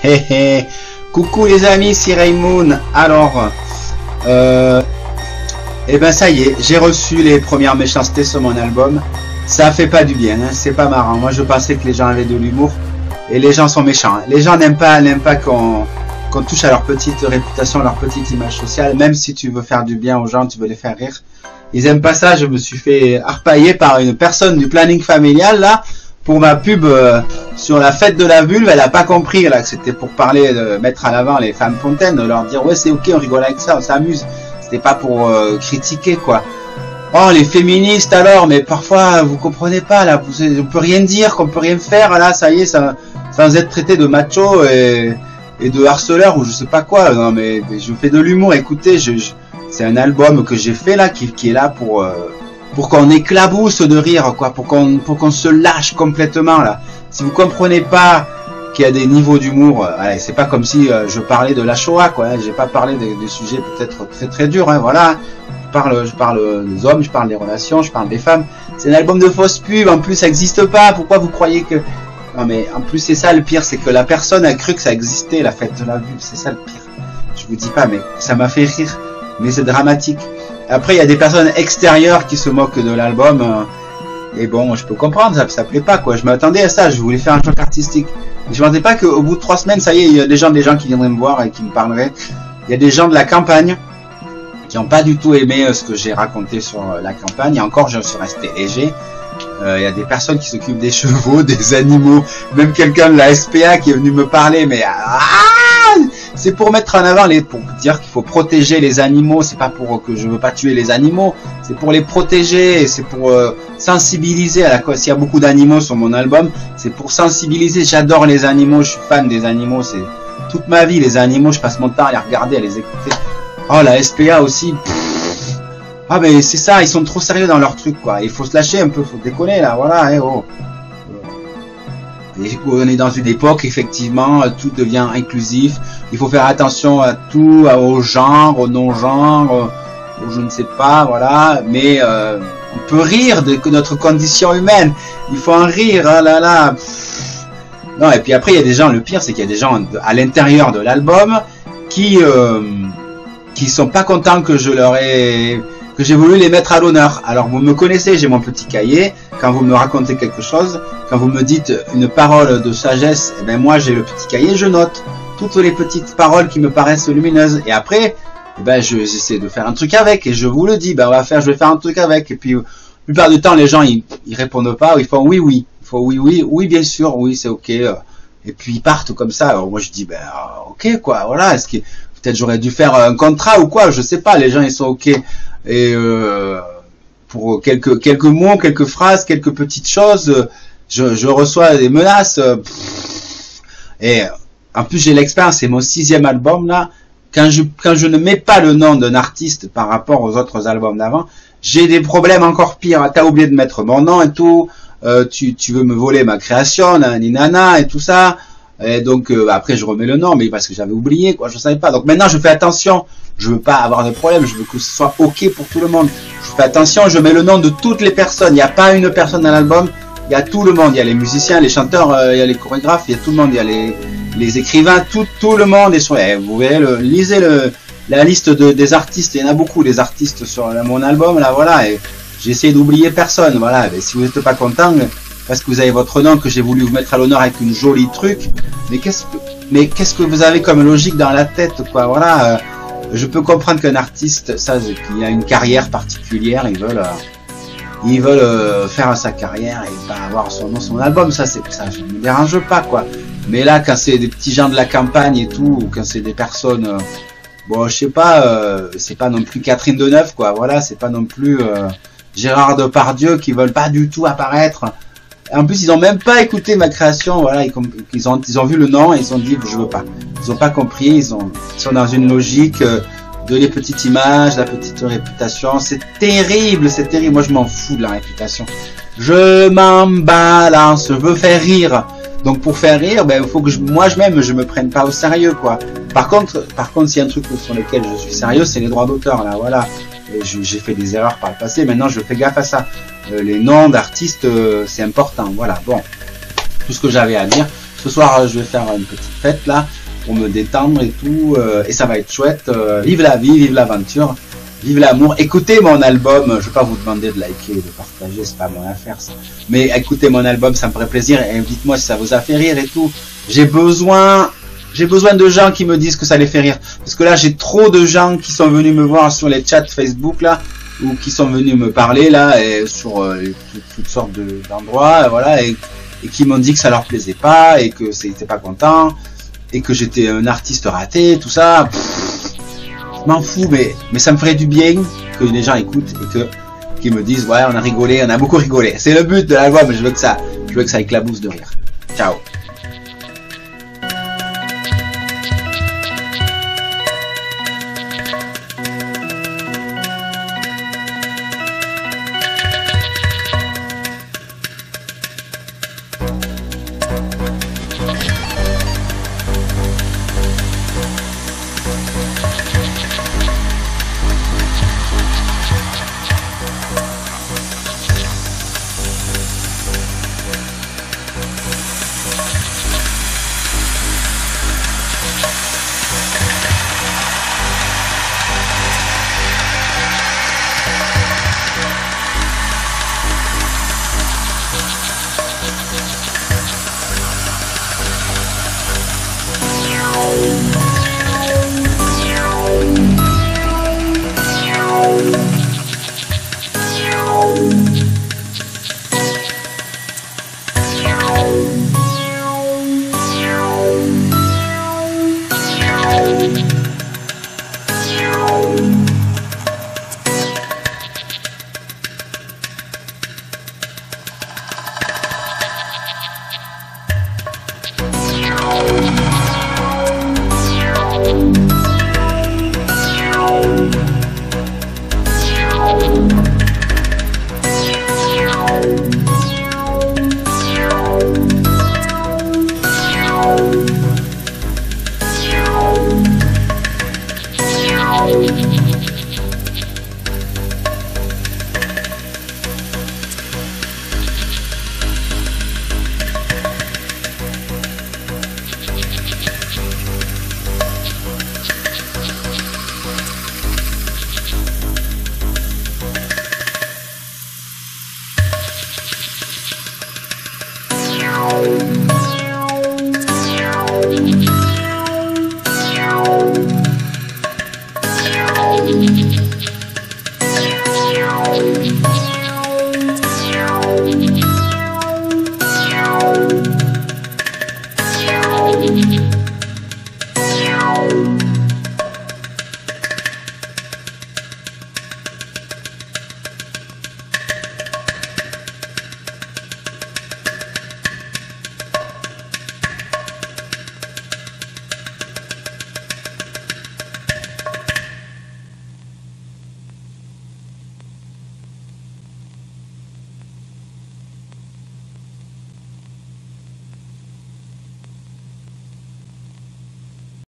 Hé hé. Coucou les amis, c'est Raymond. Alors, eh ben ça y est, j'ai reçu les premières méchancetés sur mon album. Ça fait pas du bien, hein, c'est pas marrant. Moi je pensais que les gens avaient de l'humour et les gens sont méchants. Hein. Les gens n'aiment pas qu'on touche à leur petite réputation, leur petite image sociale. Même si tu veux faire du bien aux gens, tu veux les faire rire. Ils aiment pas ça. Je me suis fait harpailler par une personne du planning familial là pour ma pub sur la fête de la vulve. Elle a pas compris là que c'était pour parler de mettre à l'avant les femmes fontaines, de leur dire ouais c'est ok, on rigole avec ça, on s'amuse. C'était pas pour critiquer quoi. Oh les féministes alors, mais parfois vous comprenez pas là, on peut rien dire, qu'on peut rien faire là, ça y est, ça, sans être traité de macho et de harceleur ou je sais pas quoi. Non mais je fais de l'humour. Écoutez, c'est un album que j'ai fait là qui est là pour qu'on éclabousse de rire quoi, pour qu'on se lâche complètement là. Si vous comprenez pas qu'il y a des niveaux d'humour, c'est pas comme si je parlais de la Shoah quoi. Hein, j'ai pas parlé des sujets peut-être très très durs. Hein, voilà. Je parle des hommes, je parle des relations, je parle des femmes. C'est un album de fausse pub. En plus, ça n'existe pas. Pourquoi vous croyez que... Non mais en plus c'est ça le pire, c'est que la personne a cru que ça existait, la fête de la vulve. C'est ça le pire. Je vous dis pas, mais ça m'a fait rire. Mais c'est dramatique. Après, il y a des personnes extérieures qui se moquent de l'album. Et bon, je peux comprendre, ça plaît pas quoi. Je m'attendais à ça. Je voulais faire un choc artistique. Je ne m'attendais pas qu'au bout de 3 semaines, ça y est, il y a des gens qui viendraient me voir et qui me parleraient. Il y a des gens de la campagne qui n'ont pas du tout aimé ce que j'ai raconté sur la campagne. Et encore, je suis resté léger. Il y a des personnes qui s'occupent des chevaux, des animaux, même quelqu'un de la SPA qui est venu me parler, mais c'est pour mettre en avant pour dire qu'il faut protéger les animaux. C'est pas pour que je veux pas tuer les animaux, c'est pour les protéger, c'est pour sensibiliser à la cause. S'il y a beaucoup d'animaux sur mon album, c'est pour sensibiliser. J'adore les animaux, je suis fan des animaux, c'est toute ma vie les animaux. Je passe mon temps à les regarder, à les écouter. Oh la SPA aussi. Ah mais c'est ça, ils sont trop sérieux dans leur truc quoi. Il faut se lâcher un peu, faut déconner là, voilà. Et on est dans une époque effectivement, tout devient inclusif. Il faut faire attention à tout, au genre, au non-genre, au je ne sais pas, voilà. Mais on peut rire de notre condition humaine. Il faut en rire, ah là là. Non et puis après il y a des gens, le pire c'est qu'il y a des gens à l'intérieur de l'album qui sont pas contents que j'ai voulu les mettre à l'honneur. Alors vous me connaissez, j'ai mon petit cahier. Quand vous me racontez quelque chose, quand vous me dites une parole de sagesse, eh ben moi j'ai le petit cahier, je note toutes les petites paroles qui me paraissent lumineuses. Et après, eh ben j'essaie de faire un truc avec et je vous le dis, ben je vais faire un truc avec. Et puis la plupart du temps les gens ils répondent pas ou ils font oui oui, il faut oui bien sûr, oui c'est ok. Et puis ils partent comme ça. Alors moi je dis ben ok quoi, voilà. Est-ce que peut-être j'aurais dû faire un contrat ou quoi, je sais pas. Les gens ils sont ok. Et pour quelques mots, quelques phrases, quelques petites choses, je reçois des menaces. Et en plus j'ai l'expérience, c'est mon 6e album là. Quand je ne mets pas le nom d'un artiste par rapport aux autres albums d'avant, j'ai des problèmes encore pires. T'as oublié de mettre mon nom et tout. Tu veux me voler ma création, nanana et tout ça. Et donc après je remets le nom, mais parce que j'avais oublié quoi, je savais pas. Donc maintenant je fais attention. Je veux pas avoir de problème, je veux que ce soit ok pour tout le monde. Je fais attention, je mets le nom de toutes les personnes. Il n'y a pas une personne dans l'album, il y a tout le monde. Il y a les musiciens, les chanteurs, il y a les chorégraphes, il y a tout le monde. Il y a les écrivains, tout le monde est sur. Vous verrez, lisez la liste des artistes. Il y en a beaucoup des artistes sur mon album là, voilà. Et j'ai essayé d'oublier personne, voilà. Et si vous n'êtes pas content parce que vous avez votre nom que j'ai voulu vous mettre à l'honneur avec une jolie truc, mais qu'est-ce que vous avez comme logique dans la tête quoi, voilà. Je peux comprendre qu'un artiste, qu'il a une carrière particulière, ils veulent faire sa carrière et pas avoir son nom, son album, ça je ne me dérange pas quoi. Mais là, quand c'est des petits gens de la campagne et tout, ou quand c'est des personnes, bon, je sais pas, c'est pas non plus Catherine Deneuve quoi, voilà, c'est pas non plus Gérard Depardieu qui veulent pas du tout apparaître. En plus, ils ont même pas écouté ma création, voilà, ils ont vu le nom et ils ont dit je veux pas. Ils ont pas compris, ils sont dans une logique de les petites images, la petite réputation. C'est terrible, c'est terrible. Moi, je m'en fous de la réputation. Je m'en balance, je veux faire rire. Donc pour faire rire, ben il faut que moi-même je me prenne pas au sérieux quoi. Par contre, s'il y a un truc sur lequel je suis sérieux, c'est les droits d'auteur là, voilà. J'ai fait des erreurs par le passé, maintenant je fais gaffe à ça. Les noms d'artistes, c'est important, voilà. Bon, tout ce que j'avais à dire. Ce soir, je vais faire une petite fête là, pour me détendre et tout, et ça va être chouette. Vive la vie, vive l'aventure, vive l'amour. Écoutez mon album, je vais pas vous demander de liker, de partager, c'est pas mon affaire ça. Mais écoutez mon album, ça me ferait plaisir, et dites-moi si ça vous a fait rire et tout. J'ai besoin de gens qui me disent que ça les fait rire. Parce que là, j'ai trop de gens qui sont venus me voir sur les chats Facebook là, ou qui sont venus me parler là, et sur toutes sortes d'endroits, voilà, et qui m'ont dit que ça leur plaisait pas, et que c'était pas content, et que j'étais un artiste raté, tout ça. Je m'en fous, mais ça me ferait du bien que les gens écoutent et qu'ils me disent ouais, on a rigolé, on a beaucoup rigolé. C'est le but de l'album, je veux que ça éclabousse de rire. Ciao.